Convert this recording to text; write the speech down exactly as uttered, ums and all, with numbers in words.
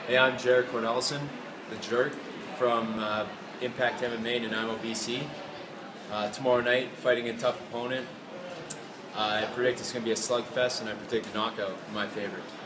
Hey, I'm Jared Kornelsen, the Jerk, from uh, Impact M M A in Nanaimo, B C. Uh, tomorrow night, fighting a tough opponent. Uh, I predict it's going to be a slugfest, and I predict a knockout in my favor.